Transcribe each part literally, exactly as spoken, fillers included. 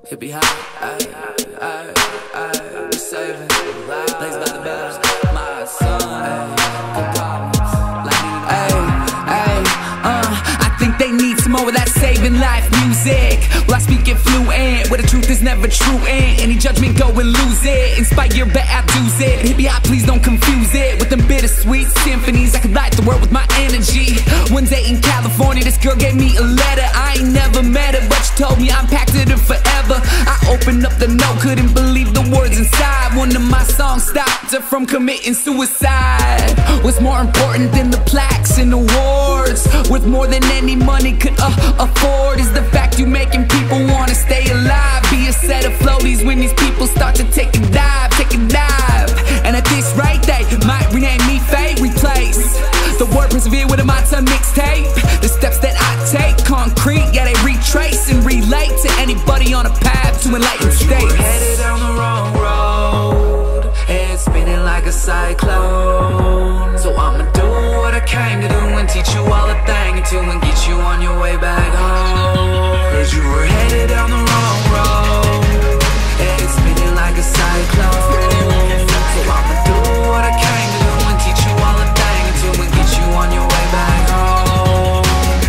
It be hot, ayy, ayy, ayy, we saving lives, blaze by the bells, my son, ayy, good problems, ayy, ayy, uh, I think they need some more of that saving life music. Well, I speak it fluent, where the truth is never true, and any judgment go and lose it. Inspire, bet I lose it. It be hot, please don't confuse it with them bittersweet symphonies. I could light the world with my energy. One day in California, this girl gave me a letter. I ain't never met her, but she told me I'm packed with her forever. I opened up the note, couldn't believe the words inside. One of my songs stopped her from committing suicide. What's more important than the plaques and awards, worth more than any money could uh, afford, is the fact you making people wanna stay alive. Be a set of floaties when these people start to take a dive, take a dive. And at this rate they might rename me Fate, replace the word persevere with a my tongue mixtape. The steps that I take, concrete, yeah, they retrace and relate to anybody on a path to enlightened states. You were headed down the wrong road, head spinning like a cyclone. So I'ma do what I came to do and teach you all a thing or two and get you on your way back home. Heard you were headed down the wrong road, head spinning like a cyclone. So I'ma do what I came to do and teach you all a thing or two and get you on your way back home.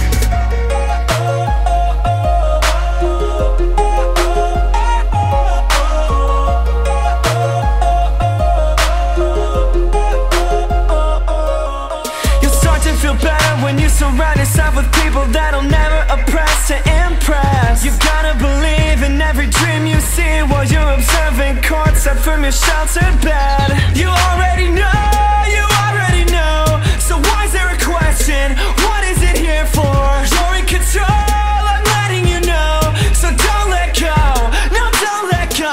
You'll start to feel better when you surround yourself with people that'll never oppress to impress. You gotta believe in every dream you see while you're observing courtside from your sheltered bed. You already know, you already know. So why is there a question? What is it here for? You're in control, I'm letting you know. So don't let go, no, don't let go.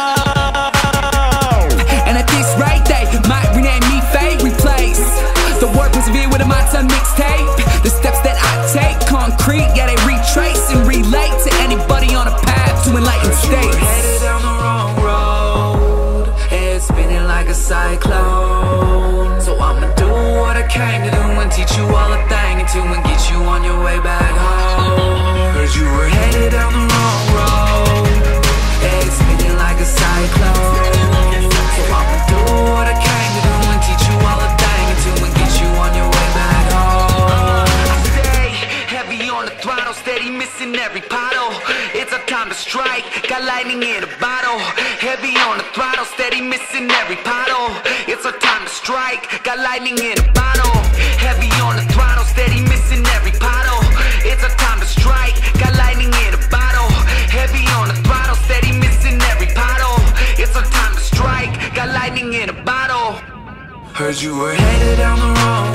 And at this rate they might rename me Fate, replace the word persevere with a my tongue mixtape. The steps that I take, concrete, yeah, they retrace and relate to anybody on a path to enlightened states. You were headed down the wrong road, head spinning like a cyclone. So I'ma do what I came to do and teach you all a thing or two and get you on your way back home. Heard you were headed down the wrong road, head spinning like a cyclone. So I'ma do what I came to do and teach you all a thing or two and get you on your way back home. I stay heavy on the throttle, steady missing every puddle. It's a time to strike, got lightning in a bottle. Heavy on the throttle, steady missing every puddle. It's a time to strike, got lightning in a bottle. Heavy on the throttle, steady missing every puddle. It's a time to strike, got lightning in a bottle. Heavy on the throttle, steady missing every puddle. It's a time to strike, got lightning in a bottle. Heard you were headed down the wrong